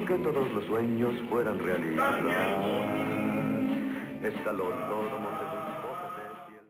Quiso que todos los sueños fueran realidad. Escaló todo monte con sus botas de piel.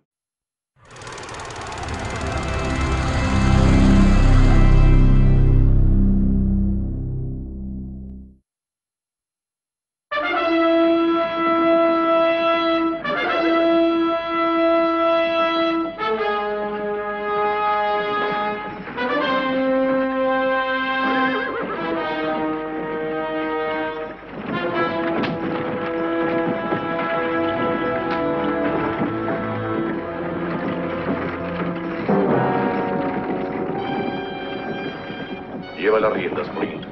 Lleva las riendas, Flint.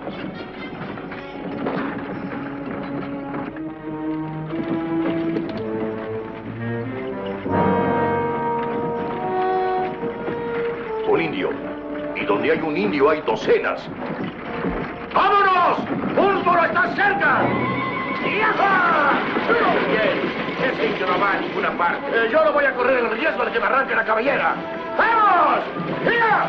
Un indio. Y donde hay un indio hay docenas. ¡Vámonos! ¡Púlpuro está cerca! ¡Yaja! Bien, ese indio no va a ninguna parte. Yo no voy a correr el riesgo de que me arranque la cabellera. ¡Vamos! ¡Ya!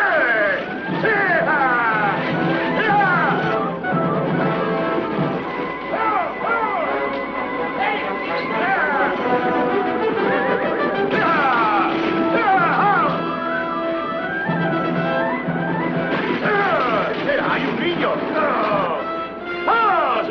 ¡Hay un niño! ¡Vamos!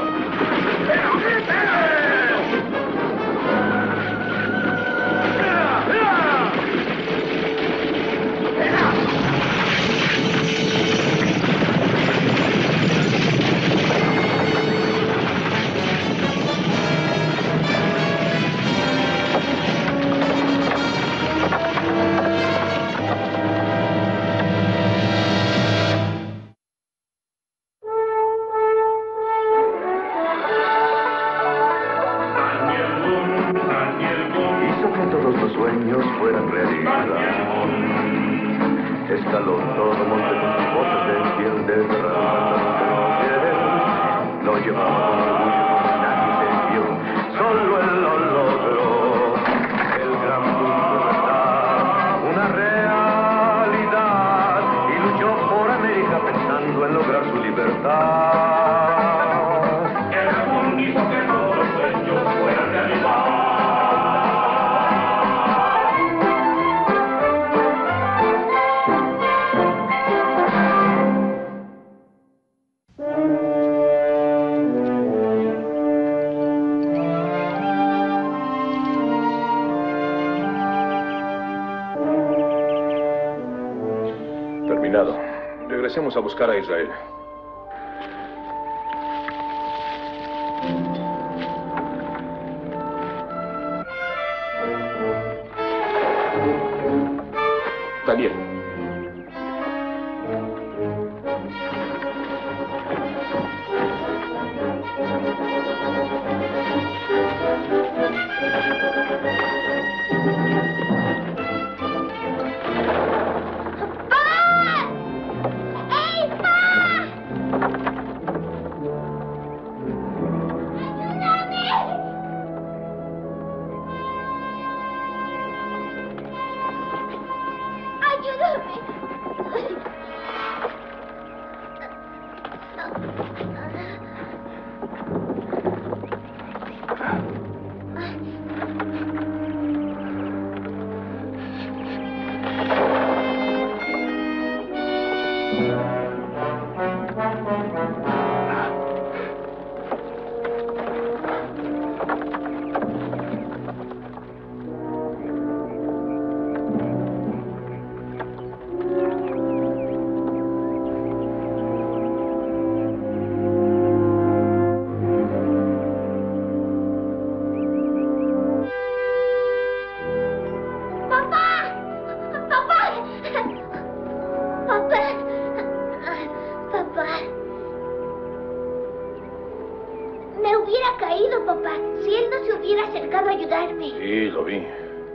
Hizo que todos los sueños fueran realidad. Escaló todo monte con sus botas de piel de rana. Lo llevaba con orgullo como nadie se vio. Solo él lo logró. El gran mundo de verdad, una realidad. Y luchó por América pensando en lograr su libertad. El amor hizo que todos los sueños fueran realidad. Terminado. Regresemos a buscar a Israel. Daniel. Sí, lo vi.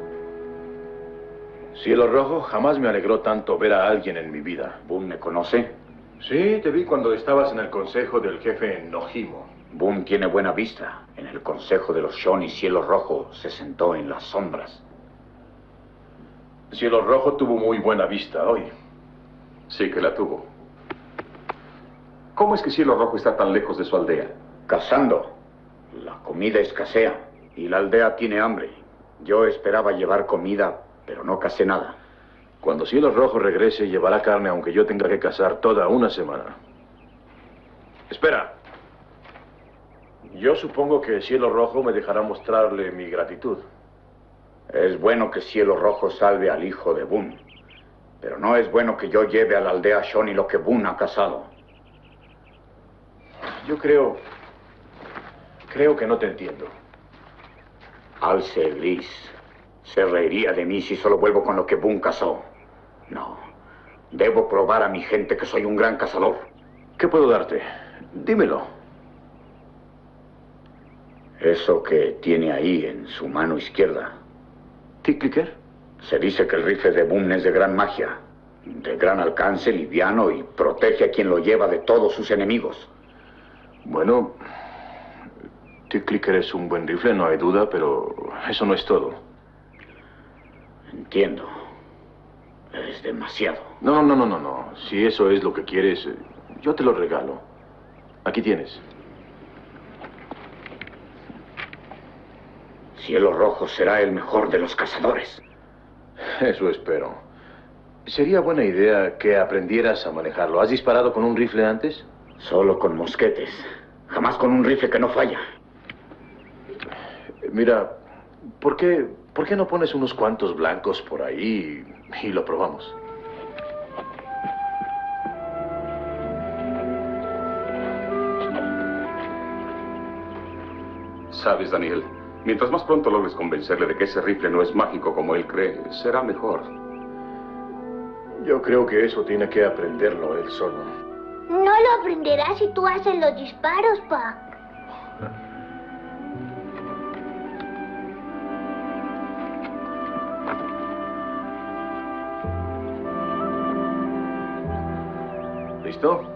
Cielo Rojo, jamás me alegró tanto ver a alguien en mi vida. ¿Boone me conoce? Sí, te vi cuando estabas en el consejo del jefe Nojimo. Boone tiene buena vista. En el consejo de los Shawnee, Cielo Rojo se sentó en las sombras. Cielo Rojo tuvo muy buena vista hoy. Sí que la tuvo. ¿Cómo es que Cielo Rojo está tan lejos de su aldea? Cazando. La comida escasea y la aldea tiene hambre. Yo esperaba llevar comida, pero no cacé nada. Cuando Cielo Rojo regrese, llevará carne, aunque yo tenga que cazar toda una semana. Espera. Yo supongo que Cielo Rojo me dejará mostrarle mi gratitud. Es bueno que Cielo Rojo salve al hijo de Boone, pero no es bueno que yo lleve a la aldea Shawnee lo que Boone ha cazado. Yo creo que no te entiendo. Alce Gris se reiría de mí si solo vuelvo con lo que Boone cazó. No, debo probar a mi gente que soy un gran cazador. ¿Qué puedo darte? Dímelo. Eso que tiene ahí en su mano izquierda. ¿Tick-clicker? Se dice que el rifle de Boone es de gran magia, de gran alcance, liviano y protege a quien lo lleva de todos sus enemigos. Bueno, Tick-clicker es un buen rifle, no hay duda, pero eso no es todo. Entiendo. Es demasiado. No. Si eso es lo que quieres, yo te lo regalo. Aquí tienes. Cielo Rojo será el mejor de los cazadores. Eso espero. Sería buena idea que aprendieras a manejarlo. ¿Has disparado con un rifle antes? Solo con mosquetes. Jamás con un rifle que no falla. Mira, ¿por qué no pones unos cuantos blancos por ahí y lo probamos? Sabes, Daniel, mientras más pronto logres convencerle de que ese rifle no es mágico como él cree, será mejor. Yo creo que eso tiene que aprenderlo él solo. No lo aprenderás si tú haces los disparos, pa. ¿Listo?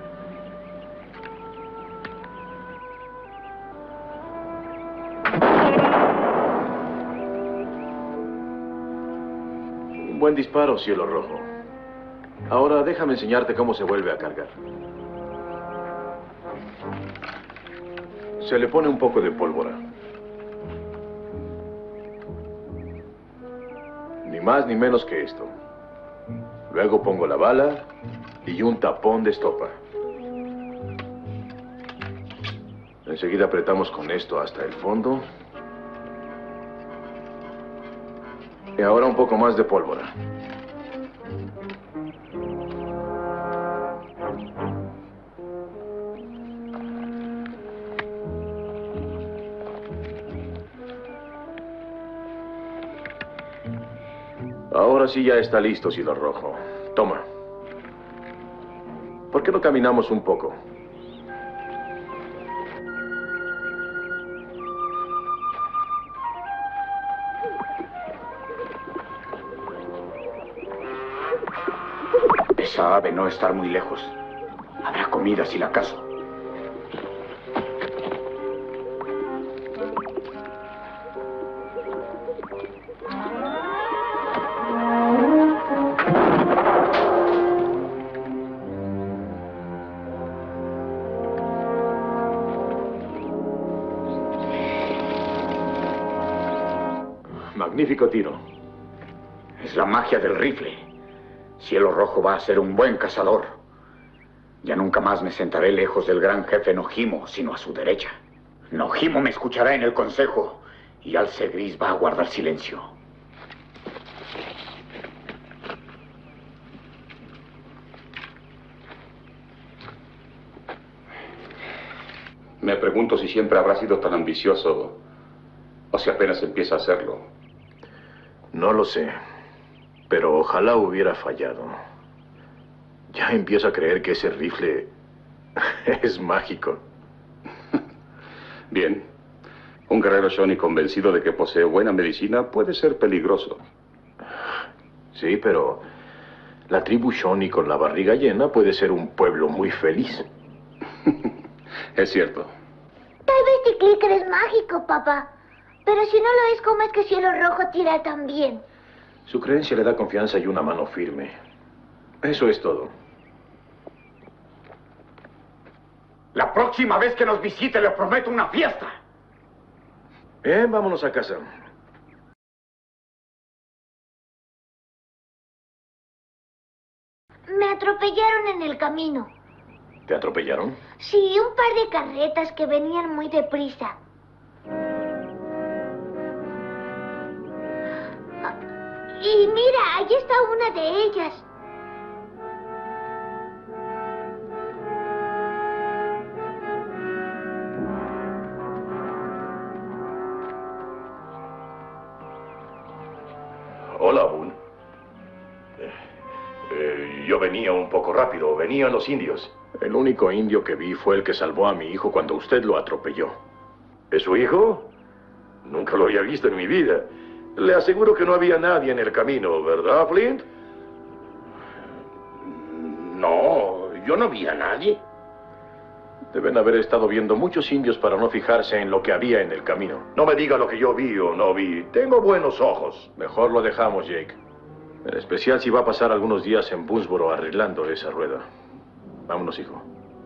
Un buen disparo, Cielo Rojo. Ahora déjame enseñarte cómo se vuelve a cargar. Se le pone un poco de pólvora. Ni más ni menos que esto. Luego pongo la bala y un tapón de estopa. Enseguida apretamos con esto hasta el fondo. Y ahora un poco más de pólvora. Ahora sí ya está listo, Cielo Rojo. Toma. ¿Por qué no caminamos un poco? Esa ave no estar muy lejos. Habrá comida si la cazo. Magnífico tiro. Es la magia del rifle. Cielo Rojo va a ser un buen cazador. Ya nunca más me sentaré lejos del gran jefe Nojimo, sino a su derecha. Nojimo me escuchará en el consejo y Alce Gris va a guardar silencio. Me pregunto si siempre habrá sido tan ambicioso o si apenas empieza a hacerlo. No lo sé, pero ojalá hubiera fallado. Ya empiezo a creer que ese rifle es mágico. Bien. Un guerrero Shawnee convencido de que posee buena medicina puede ser peligroso. Sí, pero la tribu Shawnee con la barriga llena puede ser un pueblo muy feliz. Es cierto. Tal vez Tick-clicker es mágico, papá. Pero si no lo es, ¿cómo es que Cielo Rojo tira tan bien? Su creencia le da confianza y una mano firme. Eso es todo. La próxima vez que nos visite le prometo una fiesta. Bien, vámonos a casa. Me atropellaron en el camino. ¿Te atropellaron? Sí, un par de carretas que venían muy deprisa. Y mira, allí está una de ellas. Hola, Boone. Yo venía un poco rápido. Venían los indios. El único indio que vi fue el que salvó a mi hijo cuando usted lo atropelló. ¿Es su hijo? Nunca lo había visto en mi vida. Le aseguro que no había nadie en el camino, ¿verdad, Flint? No, yo no vi a nadie. Deben haber estado viendo muchos indios para no fijarse en lo que había en el camino. No me diga lo que yo vi o no vi. Tengo buenos ojos. Mejor lo dejamos, Jake. En especial si va a pasar algunos días en Boonesboro arreglando esa rueda. Vámonos, hijo.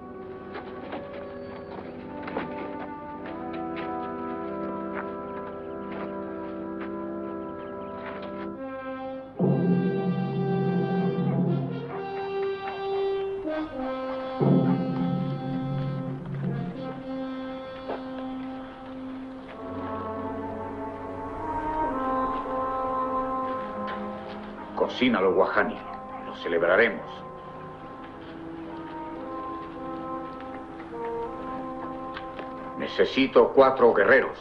Cocínalo, Guajani. Lo celebraremos. Necesito 4 guerreros.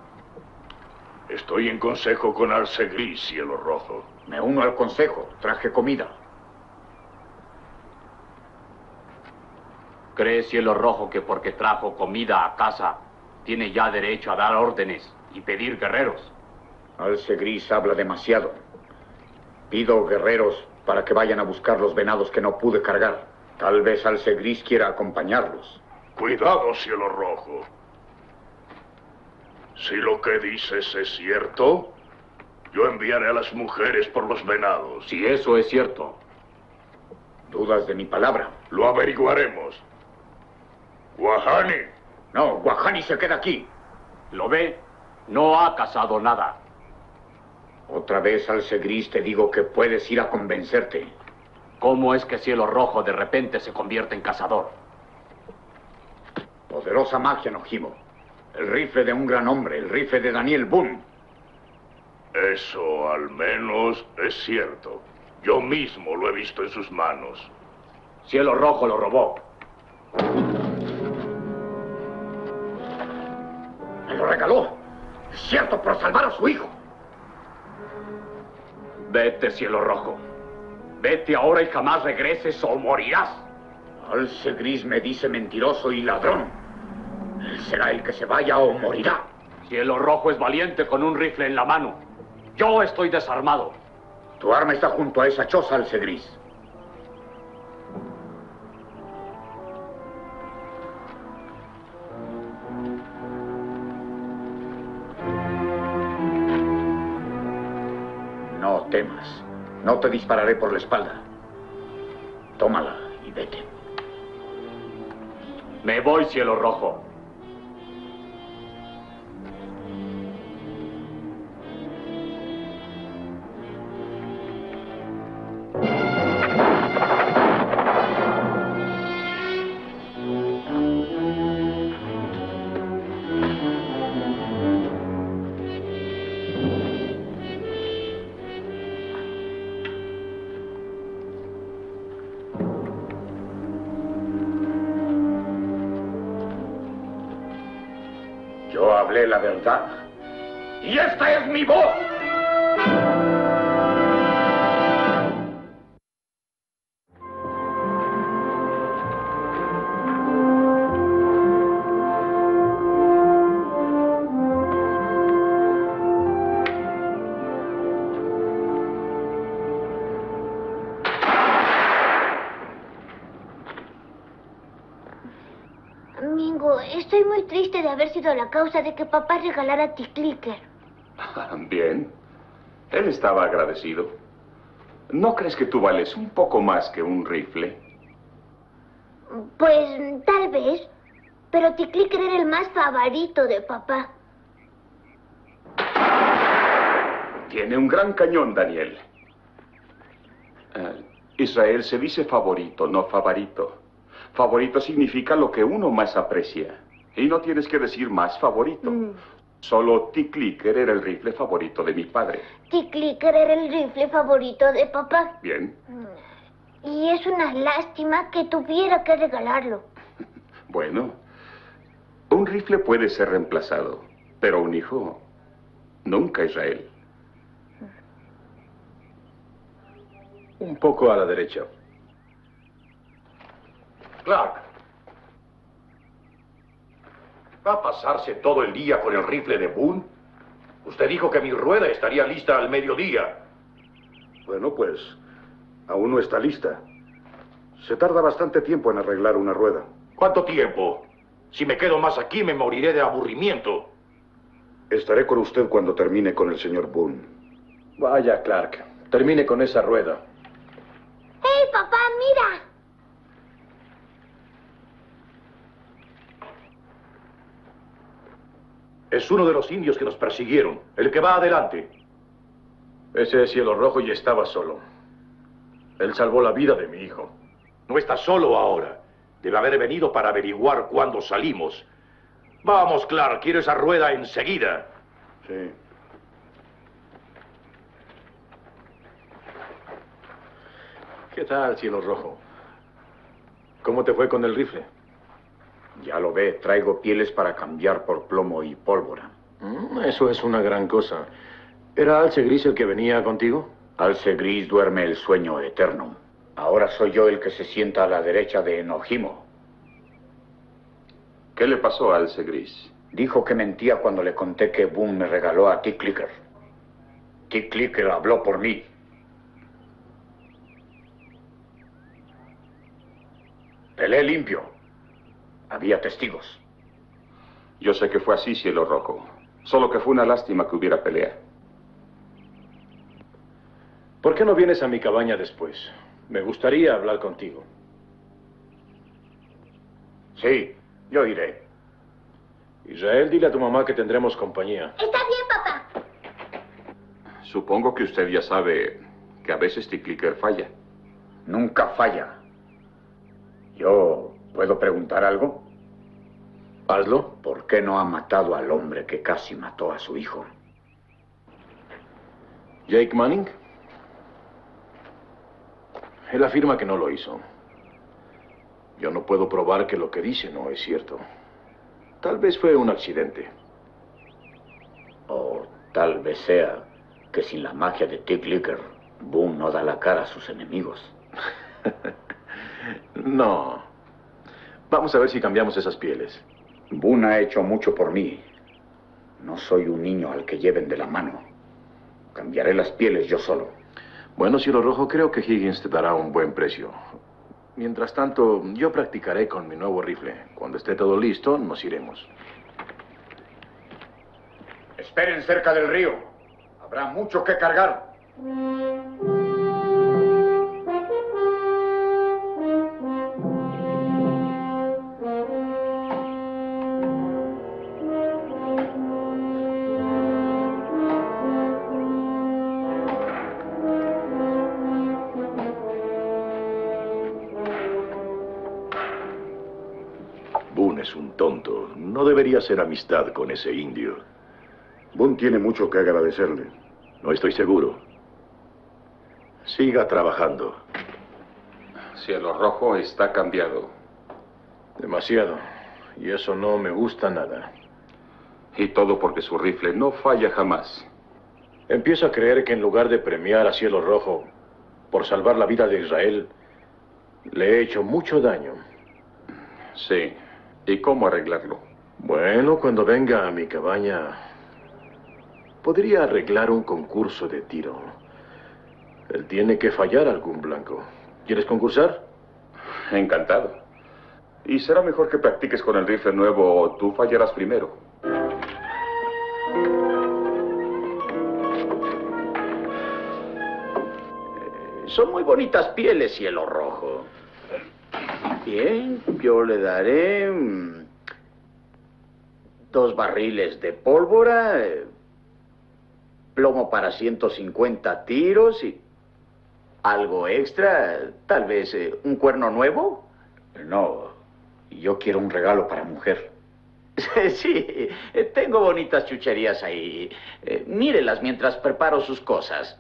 Estoy en consejo con Arce Gris, Cielo Rojo. Me uno al consejo. Traje comida. ¿Cree Cielo Rojo que porque trajo comida a casa tiene ya derecho a dar órdenes y pedir guerreros? Alce Gris habla demasiado. Pido guerreros para que vayan a buscar los venados que no pude cargar. Tal vez Alce Gris quiera acompañarlos. Cuidado, Cielo Rojo. Si lo que dices es cierto, yo enviaré a las mujeres por los venados. Si eso es cierto. ¿Dudas de mi palabra? Lo averiguaremos. Guajani. No, Guajani se queda aquí. ¿Lo ve? No ha cazado nada. Otra vez, Alce Gris, te digo que puedes ir a convencerte. ¿Cómo es que Cielo Rojo de repente se convierte en cazador? Poderosa magia, Nojimo. El rifle de un gran hombre, el rifle de Daniel Boone. Eso al menos es cierto. Yo mismo lo he visto en sus manos. Cielo Rojo lo robó. Me lo regaló. Es cierto, por salvar a su hijo. Vete, Cielo Rojo. Vete ahora y jamás regreses o morirás. Alce Gris me dice mentiroso y ladrón. Él será el que se vaya o morirá. Cielo Rojo es valiente con un rifle en la mano. Yo estoy desarmado. Tu arma está junto a esa choza, Alce Gris. No temas. No te dispararé por la espalda. Tómala y vete. Me voy, Cielo Rojo. Yo hablé la verdad. Y esta es mi voz. Mingo, estoy muy triste de haber sido la causa de que papá regalara a T-Clicker. Bien. Él estaba agradecido. ¿No crees que tú vales un poco más que un rifle? Pues tal vez. pero T-Clicker era el más favorito de papá. Tiene un gran cañón, Daniel. Israel, se dice favorito, no favorito. Favorito significa lo que uno más aprecia. Y no tienes que decir más favorito. Solo T-Clicker era el rifle favorito de mi padre. T-Clicker era el rifle favorito de papá. Bien. Y es una lástima que tuviera que regalarlo. Bueno, un rifle puede ser reemplazado, pero un hijo nunca, Israel. Un poco a la derecha. Clark. ¿Va a pasarse todo el día con el rifle de Boone? Usted dijo que mi rueda estaría lista al mediodía. Bueno, pues, aún no está lista. Se tarda bastante tiempo en arreglar una rueda. ¿Cuánto tiempo? Si me quedo más aquí, me moriré de aburrimiento. Estaré con usted cuando termine con el señor Boone. Vaya, Clark. Termine con esa rueda. ¡Hey, papá, mira! Es uno de los indios que nos persiguieron, el que va adelante. Ese es Cielo Rojo y estaba solo. Él salvó la vida de mi hijo. No está solo ahora. Debe haber venido para averiguar cuándo salimos. Vamos, Clark, quiero esa rueda enseguida. Sí. ¿Qué tal, Cielo Rojo? ¿Cómo te fue con el rifle? Ya lo ve, traigo pieles para cambiar por plomo y pólvora. Eso es una gran cosa. ¿Era Alce Gris el que venía contigo? Alce Gris duerme el sueño eterno. Ahora soy yo el que se sienta a la derecha de Enojimo. ¿Qué le pasó a Alce Gris? Dijo que mentía cuando le conté que Boone me regaló a T-Clicker. T-Clicker habló por mí. Peleé limpio. Había testigos. Yo sé que fue así, Cielo Rojo. Solo que fue una lástima que hubiera pelea. ¿Por qué no vienes a mi cabaña después? Me gustaría hablar contigo. Sí, yo iré. Israel, dile a tu mamá que tendremos compañía. Está bien, papá. Supongo que usted ya sabe que a veces T-Clicker falla. Nunca falla. ¿Yo puedo preguntar algo? Hazlo. ¿Por qué no ha matado al hombre que casi mató a su hijo? ¿Jake Manning? Él afirma que no lo hizo. Yo no puedo probar que lo que dice no es cierto. Tal vez fue un accidente. O tal vez sea que sin la magia de T-Clicker, Boone no da la cara a sus enemigos. No. Vamos a ver si cambiamos esas pieles. Boone ha hecho mucho por mí. No soy un niño al que lleven de la mano. Cambiaré las pieles yo solo. Bueno, Cielo Rojo, creo que Higgins te dará un buen precio. Mientras tanto, yo practicaré con mi nuevo rifle. Cuando esté todo listo, nos iremos. Esperen cerca del río. Habrá mucho que cargar. Boone es un tonto. No debería hacer amistad con ese indio. Boone tiene mucho que agradecerle. No estoy seguro. Siga trabajando. Cielo Rojo está cambiado. Demasiado. Y eso no me gusta nada. Y todo porque su rifle no falla jamás. Empiezo a creer que en lugar de premiar a Cielo Rojo por salvar la vida de Israel, le he hecho mucho daño. Sí. ¿Y cómo arreglarlo? Bueno, cuando venga a mi cabaña, podría arreglar un concurso de tiro. Él tiene que fallar algún blanco. ¿Quieres concursar? Encantado. Y será mejor que practiques con el rifle nuevo o tú fallarás primero. Son muy bonitas pieles, Cielo Rojo. Bien, yo le daré 2 barriles de pólvora, plomo para 150 tiros y algo extra, tal vez un cuerno nuevo. No, yo quiero un regalo para mujer. Sí, tengo bonitas chucherías ahí. Mírelas mientras preparo sus cosas.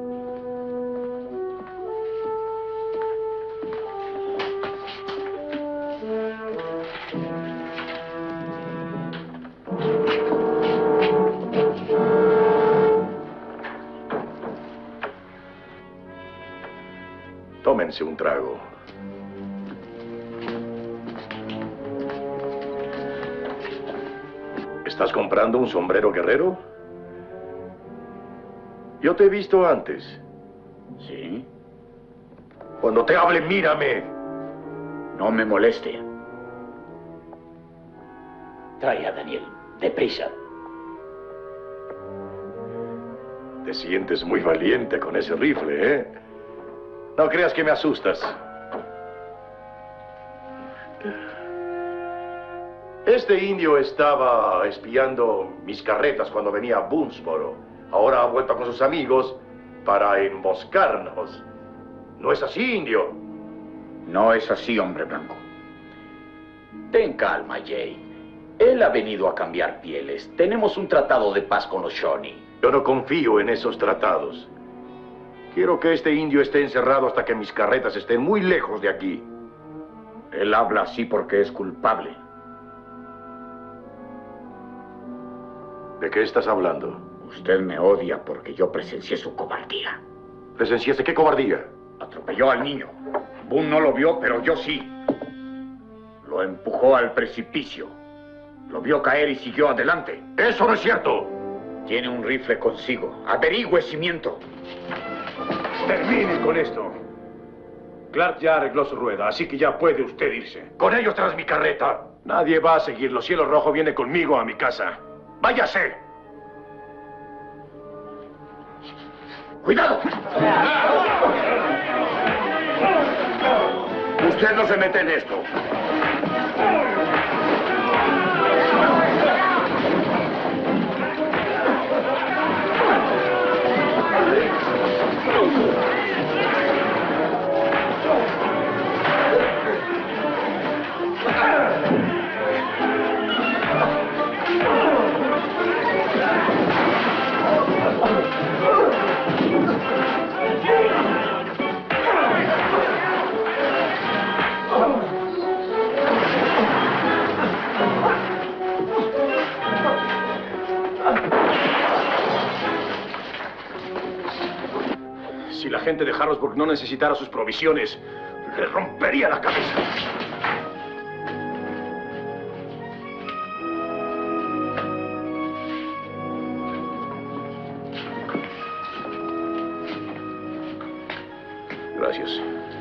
Tómense un trago. ¿Estás comprando un sombrero guerrero? Yo te he visto antes. ¿Sí? Cuando te hable, mírame. No me moleste. Trae a Daniel, deprisa. Te sientes muy valiente con ese rifle, ¿eh? No creas que me asustas. Este indio estaba espiando mis carretas cuando venía a Boonesboro. Ahora ha vuelto con sus amigos para emboscarnos. ¿No es así, indio? No es así, hombre blanco. Ten calma, Jake. Él ha venido a cambiar pieles. Tenemos un tratado de paz con los Shawnee. Yo no confío en esos tratados. Quiero que este indio esté encerrado hasta que mis carretas estén muy lejos de aquí. Él habla así porque es culpable. ¿De qué estás hablando? Usted me odia porque yo presencié su cobardía. ¿Presenciaste qué cobardía? Atropelló al niño. Boone no lo vio, pero yo sí. Lo empujó al precipicio. Lo vio caer y siguió adelante. ¡Eso no es cierto! Tiene un rifle consigo. Averigüe si miento. Termine con esto. Clark ya arregló su rueda, así que ya puede usted irse. Con ellos tras mi carreta. Nadie va a seguirlo. Cielo Rojo viene conmigo a mi casa. ¡Váyase! ¡Cuidado! Usted no se mete en esto. Si la gente de Harrisburg no necesitara sus provisiones, le rompería la cabeza. Gracias.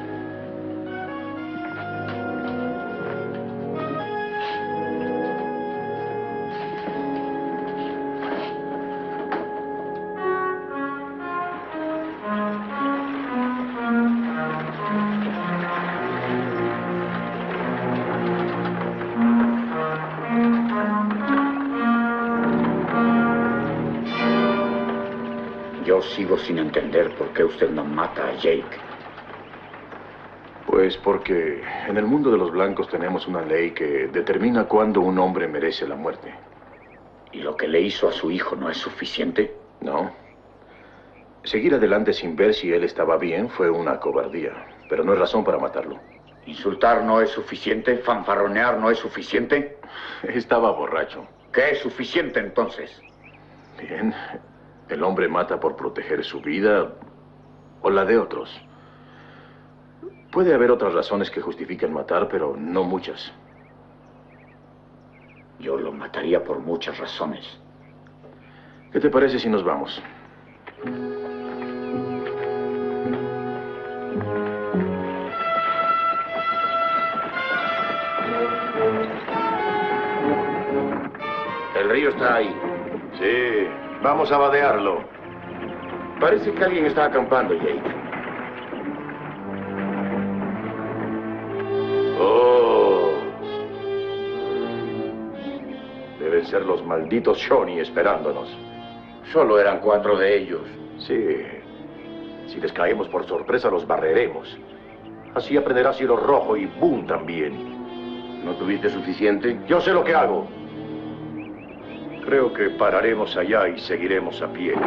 Yo sigo sin entender por qué usted no mata a Jake. Pues porque en el mundo de los blancos tenemos una ley que determina cuándo un hombre merece la muerte. ¿Y lo que le hizo a su hijo no es suficiente? No. Seguir adelante sin ver si él estaba bien fue una cobardía, pero no es razón para matarlo. ¿Insultar no es suficiente? ¿Fanfarronear no es suficiente? Estaba borracho. ¿Qué es suficiente entonces? Bien. El hombre mata por proteger su vida o la de otros. Puede haber otras razones que justifiquen matar, pero no muchas. Yo lo mataría por muchas razones. ¿Qué te parece si nos vamos? El río está ahí. Sí, vamos a vadearlo. Parece que alguien está acampando, Jake. Oh. Debe deben ser los malditos Shawnee esperándonos. Solo eran 4 de ellos. Sí. Si les caemos por sorpresa, los barreremos. Así aprenderá Cielo Rojo y Boone también. ¿No tuviste suficiente? Yo sé lo que hago. Creo que pararemos allá y seguiremos a pie.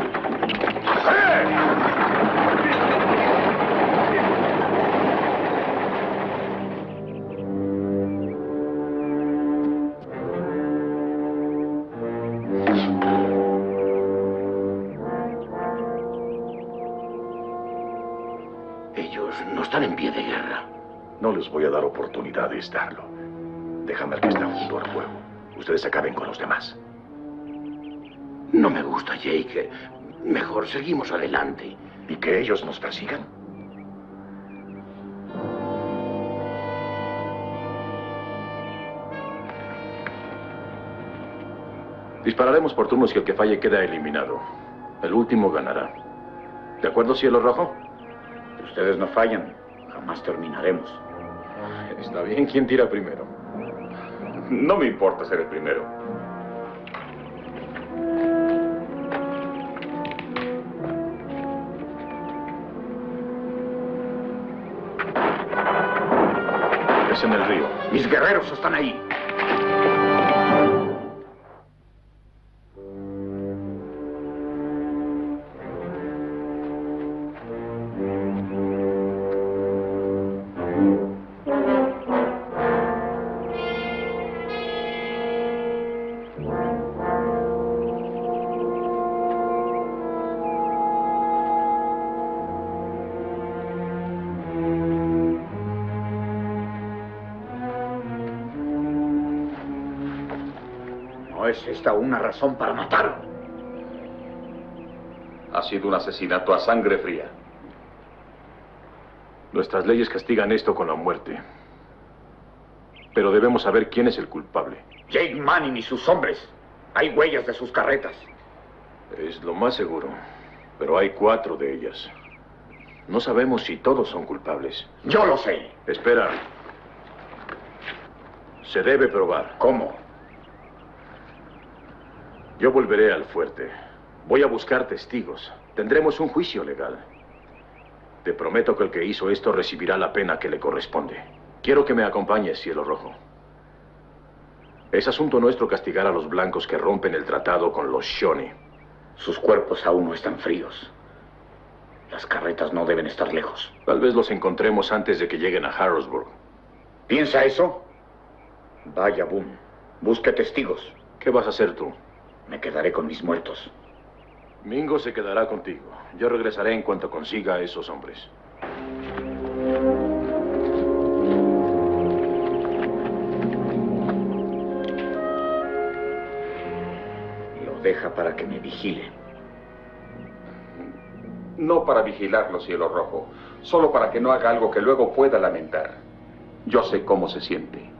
Ellos no están en pie de guerra. No les voy a dar oportunidad de estarlo. Déjame al que está junto al fuego. Ustedes acaben con los demás. No me gusta, Jake. Mejor seguimos adelante. ¿Y que ellos nos persigan? Dispararemos por turnos y el que falle queda eliminado. El último ganará. ¿De acuerdo, Cielo Rojo? Si ustedes no fallan, jamás terminaremos. Está bien. ¿Quién tira primero? No me importa ser el primero. Es en el río. Mis guerreros están ahí. ¿No es esta una razón para matarlo? Ha sido un asesinato a sangre fría. Nuestras leyes castigan esto con la muerte. Pero debemos saber quién es el culpable. Jake Manning y sus hombres. Hay huellas de sus carretas. Es lo más seguro. Pero hay 4 de ellas. No sabemos si todos son culpables. Yo lo sé. Espera. Se debe probar. ¿Cómo? Yo volveré al fuerte. Voy a buscar testigos. Tendremos un juicio legal. Te prometo que el que hizo esto recibirá la pena que le corresponde. Quiero que me acompañes, Cielo Rojo. Es asunto nuestro castigar a los blancos que rompen el tratado con los Shawnee. Sus cuerpos aún no están fríos. Las carretas no deben estar lejos. Tal vez los encontremos antes de que lleguen a Harrisburg. ¿Piensa eso? Vaya, Boone. Busque testigos. ¿Qué vas a hacer tú? Me quedaré con mis muertos. Mingo se quedará contigo. Yo regresaré en cuanto consiga a esos hombres. Lo deja para que me vigile. No para vigilarlo, Cielo Rojo. Solo para que no haga algo que luego pueda lamentar. Yo sé cómo se siente.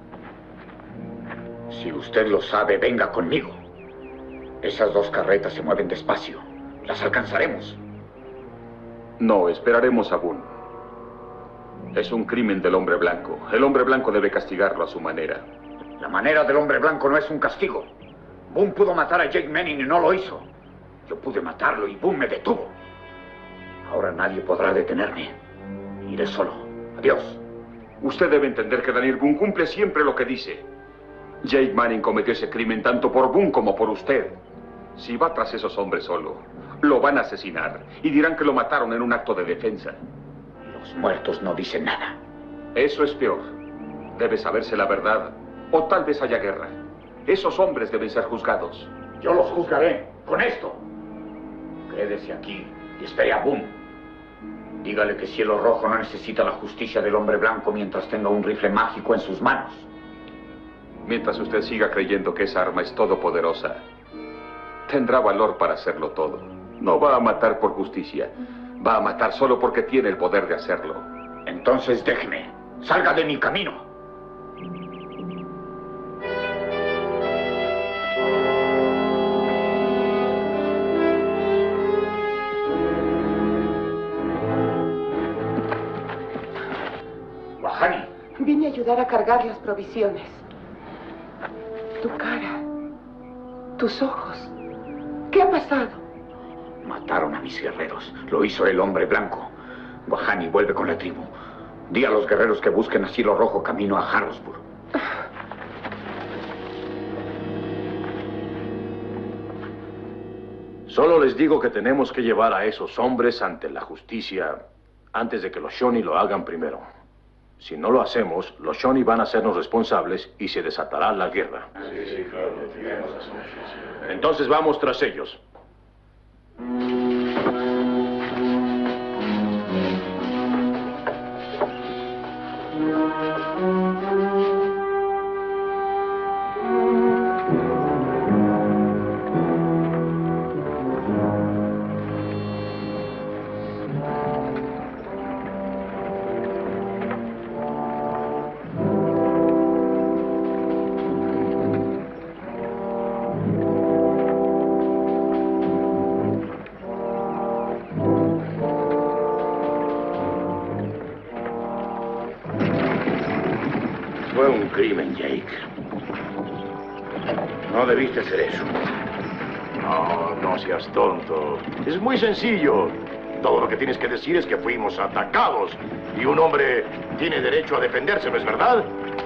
Si usted lo sabe, venga conmigo. Esas 2 carretas se mueven despacio. Las alcanzaremos. No, esperaremos a Boone. Es un crimen del hombre blanco. El hombre blanco debe castigarlo a su manera. La manera del hombre blanco no es un castigo. Boone pudo matar a Jake Manning y no lo hizo. Yo pude matarlo y Boone me detuvo. Ahora nadie podrá detenerme. Iré solo. Adiós. Usted debe entender que Daniel Boone cumple siempre lo que dice. Jake Manning cometió ese crimen tanto por Boone como por usted. Si va tras esos hombres solo, lo van a asesinar y dirán que lo mataron en un acto de defensa. Los muertos no dicen nada. Eso es peor. Debe saberse la verdad, o tal vez haya guerra. Esos hombres deben ser juzgados. Yo los juzgaré con esto. Quédese aquí y espere a Boone. Dígale que Cielo Rojo no necesita la justicia del hombre blanco mientras tenga un rifle mágico en sus manos. Mientras usted siga creyendo que esa arma es todopoderosa, tendrá valor para hacerlo todo. No va a matar por justicia. Va a matar solo porque tiene el poder de hacerlo. Entonces déjeme. Salga de mi camino. Wahani. Vine a ayudar a cargar las provisiones. Tu cara. tus ojos. ¿Qué ha pasado? Mataron a mis guerreros. Lo hizo el hombre blanco. Guajani vuelve con la tribu. Di a los guerreros que busquen a Cielo Rojo camino a Harrosburg. Solo les digo que tenemos que llevar a esos hombres ante la justicia antes de que los Shawnee lo hagan primero. Si no lo hacemos, los Shawnee van a hacernos responsables y se desatará la guerra. Sí, claro. Entonces vamos tras ellos. Fue un crimen, Jake. No debiste hacer eso. No, no seas tonto. Es muy sencillo. Todo lo que tienes que decir es que fuimos atacados. Y un hombre tiene derecho a defenderse, ¿no es verdad?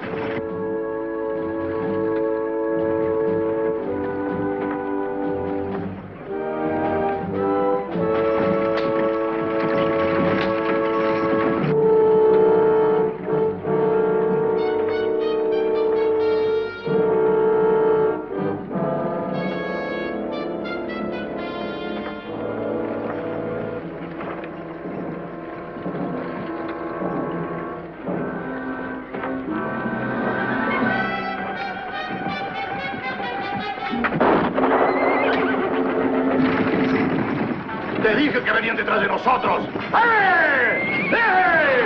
¡Te dije que venían detrás de nosotros! ¡Eh! ¡Eh!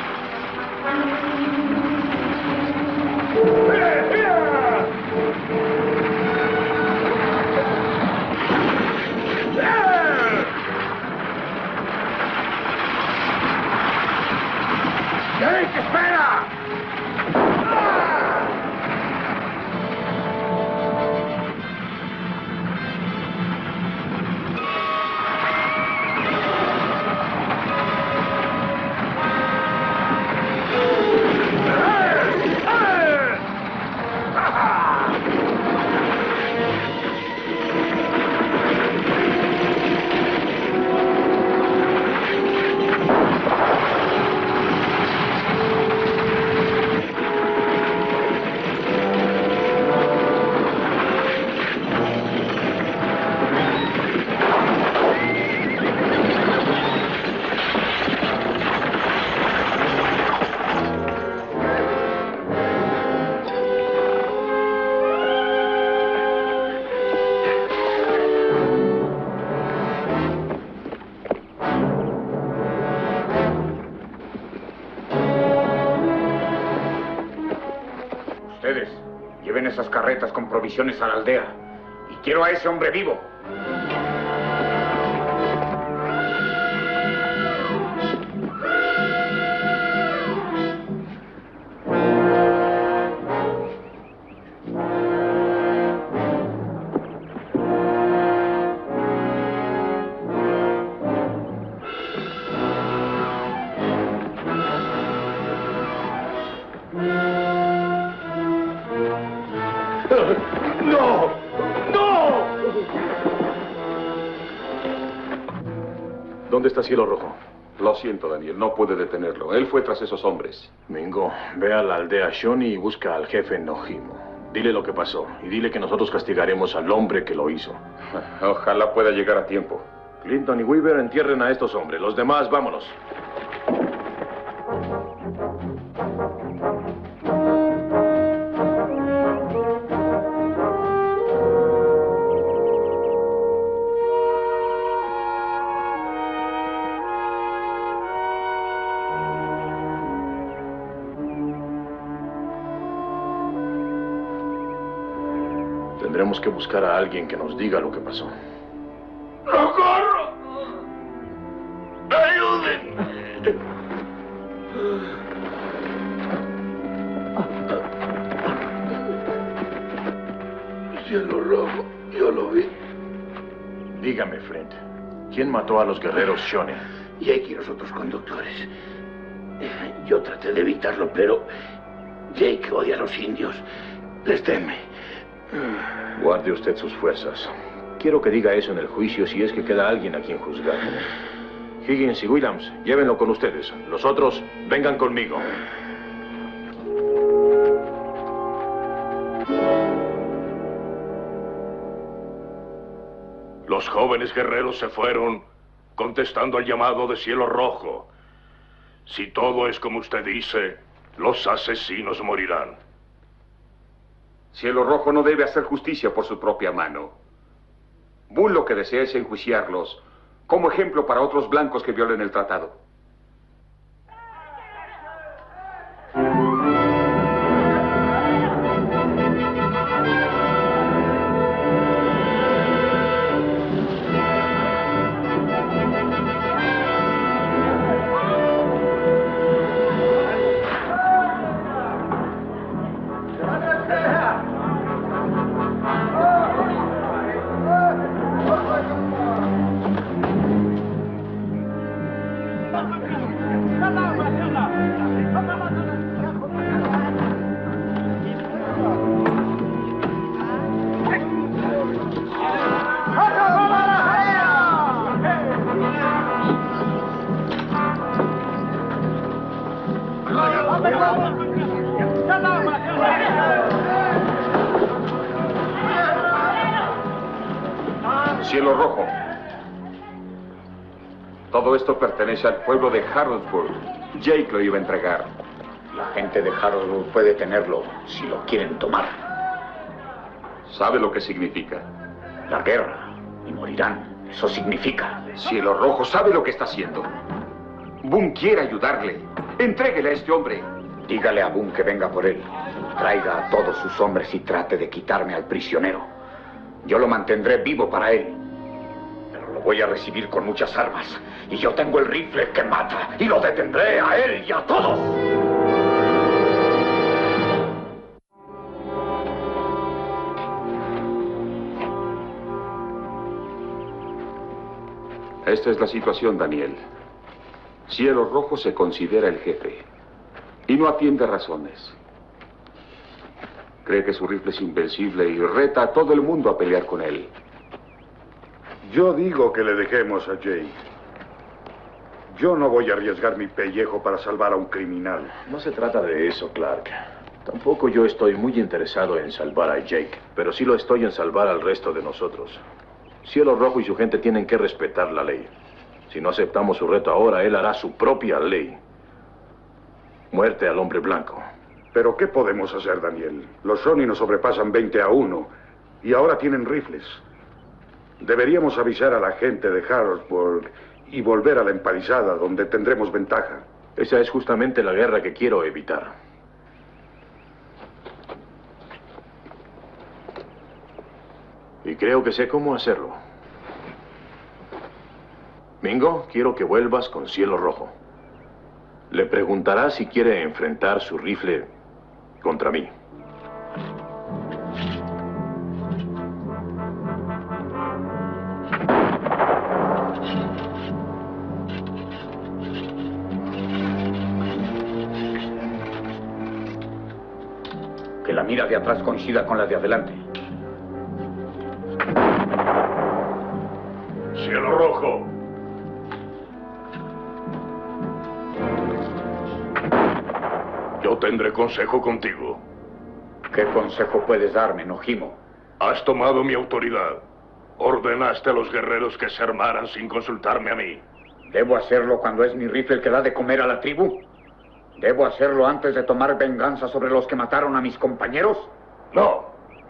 ¡Jake, espera! Ustedes, lleven esas carretas con provisiones a la aldea. Y quiero a ese hombre vivo. ¡No! ¡No! ¿Dónde está Cielo Rojo? Lo siento, Daniel, no pude detenerlo. Él fue tras esos hombres. Mingo, ve a la aldea Shawnee y busca al jefe Nojimo. Dile lo que pasó y dile que nosotros castigaremos al hombre que lo hizo. Ojalá pueda llegar a tiempo. Clinton y Weaver entierren a estos hombres. Los demás, vámonos. Tendremos que buscar a alguien que nos diga lo que pasó. ¡Socorro! ¡Ayúdenme! Cielo Rojo, yo Flint. ¿Quién mató a los guerreros Shawnee? Jake y los otros conductores. Yo traté de evitarlo, pero Jake odia a los indios. Les teme. Guarde usted sus fuerzas. Quiero que diga eso en el juicio si es que queda alguien a quien juzgar. Higgins y Williams, llévenlo con ustedes. Los otros, vengan conmigo. Los jóvenes guerreros se fueron contestando al llamado de Cielo Rojo. Si todo es como usted dice, los asesinos morirán. Cielo Rojo no debe hacer justicia por su propia mano. Bull lo que desea es enjuiciarlos como ejemplo para otros blancos que violen el tratado. Cielo Rojo. Todo esto pertenece al pueblo de Harrodsburg. Jake lo iba a entregar. La gente de Harrodsburg puede tenerlo si lo quieren tomar. ¿Sabe lo que significa? La guerra. Y morirán. Eso significa. Cielo Rojo sabe lo que está haciendo. Boone quiere ayudarle. Entréguele a este hombre. Dígale a Boone que venga por él. Traiga a todos sus hombres y trate de quitarme al prisionero. Yo lo mantendré vivo para él. Pero lo voy a recibir con muchas armas. Y yo tengo el rifle que mata. Y lo detendré a él y a todos. Esta es la situación, Daniel. Cielo Rojo se considera el jefe. Y no atiende razones. Cree que su rifle es invencible y reta a todo el mundo a pelear con él. Yo digo que le dejemos a Jake. Yo no voy a arriesgar mi pellejo para salvar a un criminal. No se trata de eso, Clark. Tampoco yo estoy muy interesado en salvar a Jake, pero sí lo estoy en salvar al resto de nosotros. Cielo Rojo y su gente tienen que respetar la ley. Si no aceptamos su reto ahora, él hará su propia ley. Muerte al hombre blanco. ¿Pero qué podemos hacer, Daniel? Los Shawnee nos sobrepasan 20-1 y ahora tienen rifles. Deberíamos avisar a la gente de Harrodsburg y volver a la empalizada, donde tendremos ventaja. Esa es justamente la guerra que quiero evitar. Y creo que sé cómo hacerlo. Mingo, quiero que vuelvas con Cielo Rojo. Le preguntará si quiere enfrentar su rifle contra mí. Que la mira de atrás coincida con la de adelante. Cielo Rojo. Yo tendré consejo contigo. ¿Qué consejo puedes darme, Nojimo? Has tomado mi autoridad. Ordenaste a los guerreros que se armaran sin consultarme a mí. ¿Debo hacerlo cuando es mi rifle el que da de comer a la tribu? ¿Debo hacerlo antes de tomar venganza sobre los que mataron a mis compañeros? No.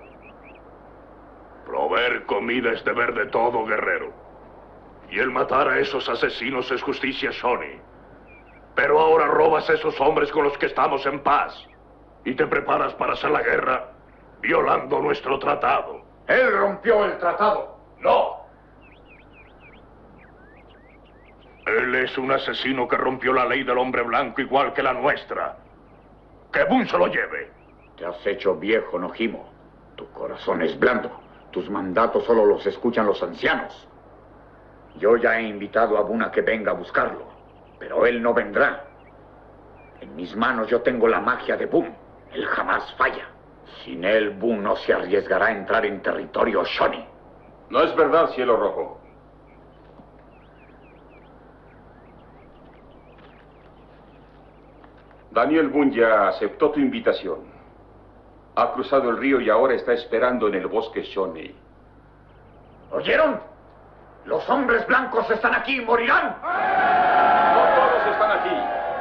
Proveer comida es deber de todo guerrero. Y el matar a esos asesinos es justicia, Shawnee. Pero ahora robas a esos hombres con los que estamos en paz. Y te preparas para hacer la guerra, violando nuestro tratado. Él rompió el tratado. No. Él es un asesino que rompió la ley del hombre blanco igual que la nuestra. Que Boone se lo lleve. Te has hecho viejo, Nojimo. Tu corazón es blando. Tus mandatos solo los escuchan los ancianos. Yo ya he invitado a Boone a que venga a buscarlo, pero él no vendrá. En mis manos yo tengo la magia de Boone. Él jamás falla. Sin él, Boone no se arriesgará a entrar en territorio Shawnee. No es verdad, Cielo Rojo. Daniel Boone ya aceptó tu invitación. Ha cruzado el río y ahora está esperando en el bosque Shawnee. ¿Oyeron? Los hombres blancos están aquí y morirán. No todos están aquí.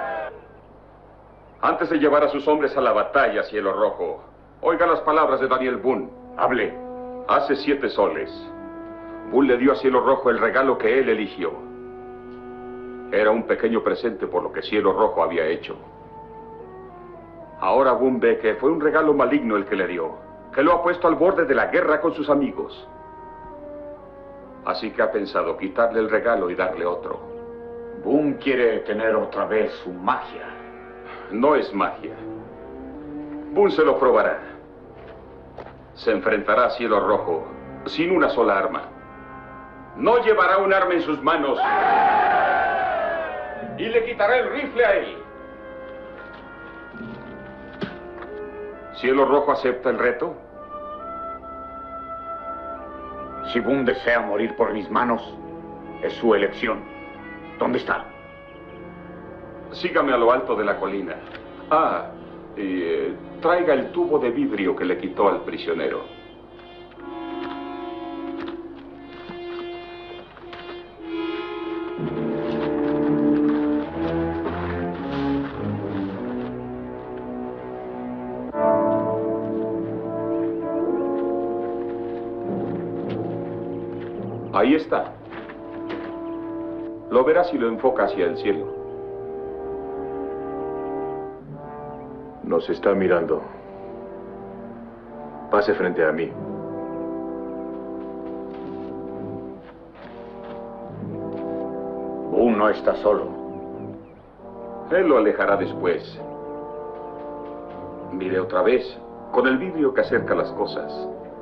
Antes de llevar a sus hombres a la batalla, Cielo Rojo, oiga las palabras de Daniel Boone. Hable. Hace 7 soles, Boone le dio a Cielo Rojo el regalo que él eligió. Era un pequeño presente por lo que Cielo Rojo había hecho. Ahora Boone ve que fue un regalo maligno el que le dio, que lo ha puesto al borde de la guerra con sus amigos. Así que ha pensado quitarle el regalo y darle otro. Boone quiere tener otra vez su magia. No es magia. Boone se lo probará. Se enfrentará a Cielo Rojo sin una sola arma. No llevará un arma en sus manos. Y le quitará el rifle a él. ¿Cielo Rojo acepta el reto? Si Boone desea morir por mis manos, es su elección. ¿Dónde está? Sígame a lo alto de la colina. Y traiga el tubo de vidrio que le quitó al prisionero. Ahí está. Lo verás si lo enfoca hacia el cielo. Nos está mirando. Pase frente a mí. Boone no está solo. Él lo alejará después. Mire otra vez, con el vidrio que acerca las cosas.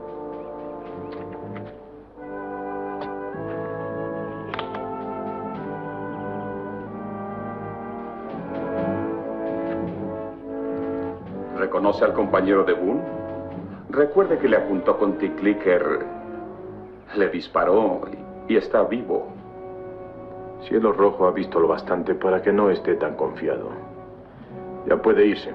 ¿Reconoce al compañero de Boone? Recuerde que le apuntó con T-Clicker, le disparó y está vivo. Cielo Rojo ha visto lo bastante para que no esté tan confiado. Ya puede irse.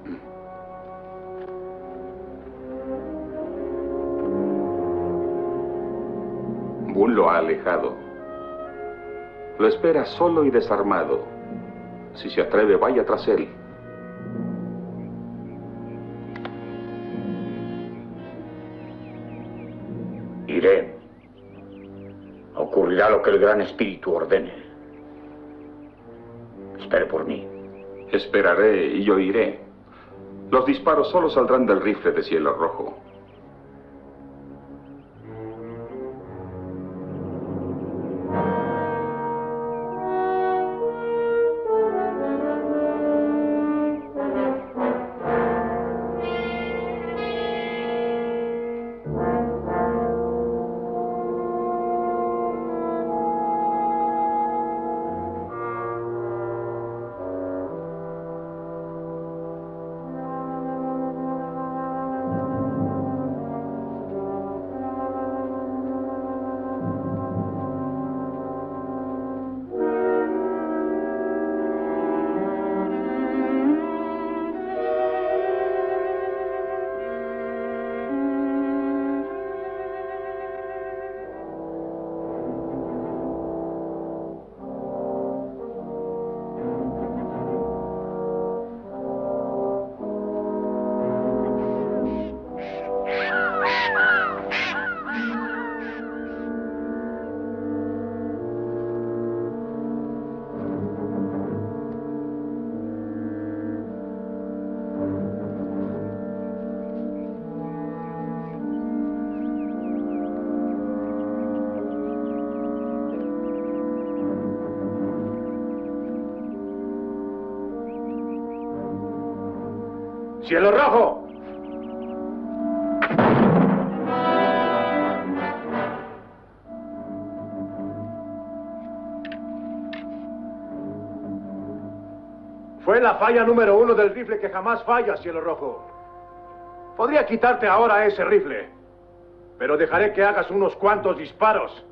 Boone lo ha alejado. Lo espera solo y desarmado. Si se atreve, vaya tras él. Iré. Ocurrirá lo que el Gran Espíritu ordene. Espere por mí. Esperaré y oiré. Los disparos solo saldrán del rifle de Cielo Rojo. ¡Cielo Rojo! Fue la falla número 1 del rifle que jamás falla, Cielo Rojo. Podría quitarte ahora ese rifle, pero dejaré que hagas unos cuantos disparos.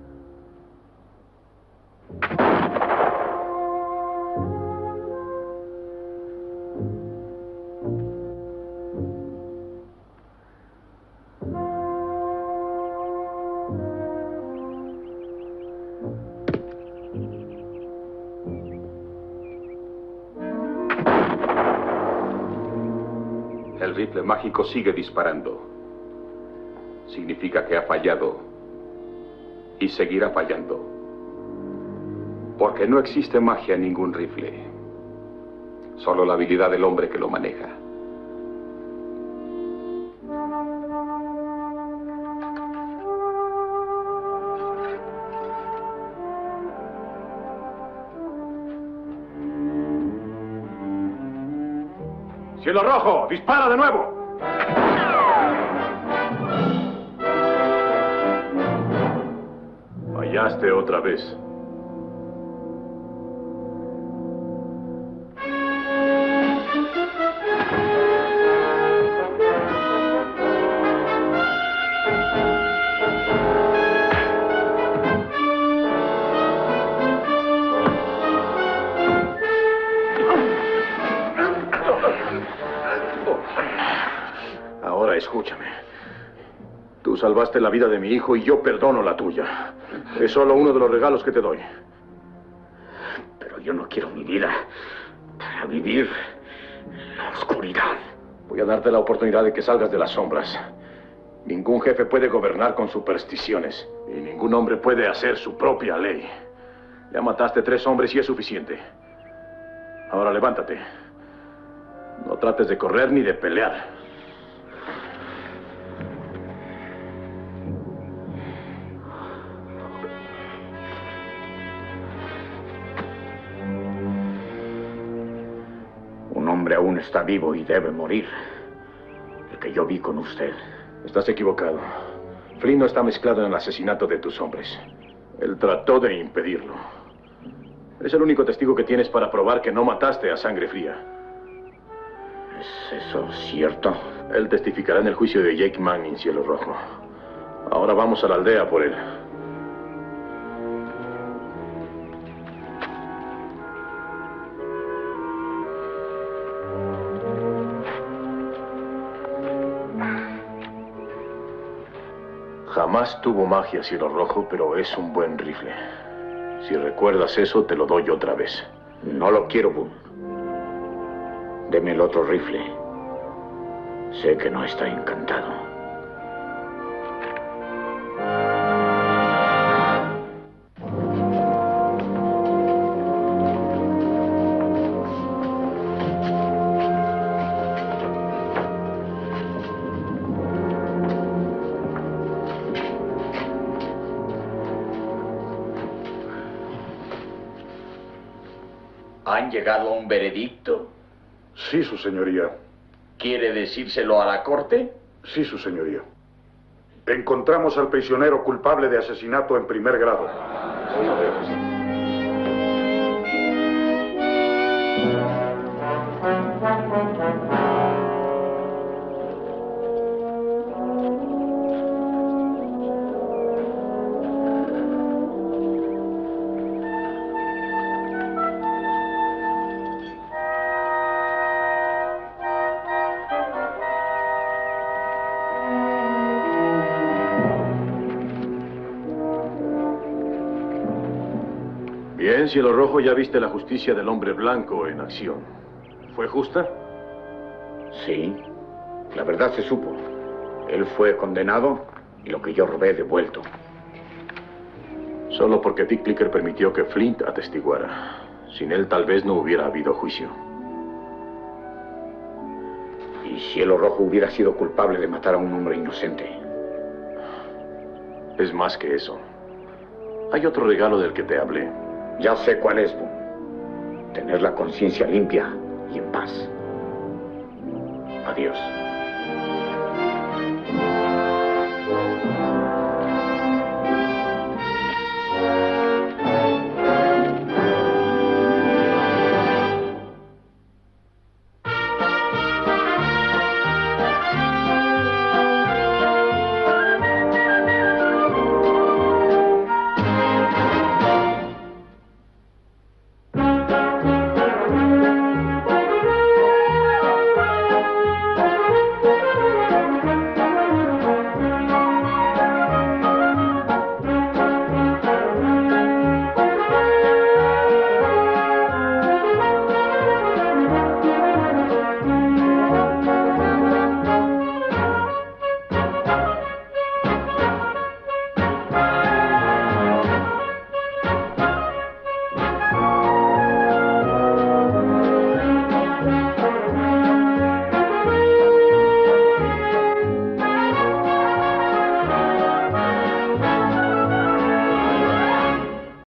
El rifle mágico sigue disparando. Significa que ha fallado y seguirá fallando. Porque no existe magia en ningún rifle. Solo la habilidad del hombre que lo maneja. ¡Cielo Rojo! ¡Dispara de nuevo! Fallaste otra vez. Ahora escúchame. Tú salvaste la vida de mi hijo y yo perdono la tuya. Es solo uno de los regalos que te doy. Pero yo no quiero mi vida para vivir en la oscuridad. Voy a darte la oportunidad de que salgas de las sombras. Ningún jefe puede gobernar con supersticiones. Y ningún hombre puede hacer su propia ley. Ya mataste 3 hombres y es suficiente. Ahora levántate. No trates de correr ni de pelear. Un hombre aún está vivo y debe morir. El que yo vi con usted. Estás equivocado. Flynn no está mezclado en el asesinato de tus hombres. Él trató de impedirlo. Es el único testigo que tienes para probar que no mataste a sangre fría. ¿Es eso cierto? Él testificará en el juicio de Jake Manning, Cielo Rojo. Ahora vamos a la aldea por él. Jamás tuvo magia, Cielo Rojo, pero es un buen rifle. Si recuerdas eso, te lo doy otra vez. No lo quiero, Boone. Deme el otro rifle. Sé que no está encantado. ¿Han llegado a un veredicto? Sí, su señoría. ¿Quiere decírselo a la corte? Sí, su señoría. Encontramos al prisionero culpable de asesinato en primer grado. Bien, Cielo Rojo, ya viste la justicia del hombre blanco en acción. ¿Fue justa? Sí, la verdad se supo. Él fue condenado y lo que yo robé devuelto. Solo porque Dick Clicker permitió que Flint atestiguara. Sin él tal vez no hubiera habido juicio. ¿Y Cielo Rojo hubiera sido culpable de matar a un hombre inocente? Es más que eso. Hay otro regalo del que te hablé. Ya sé cuál es, Boone. Tener la conciencia limpia y en paz. Adiós.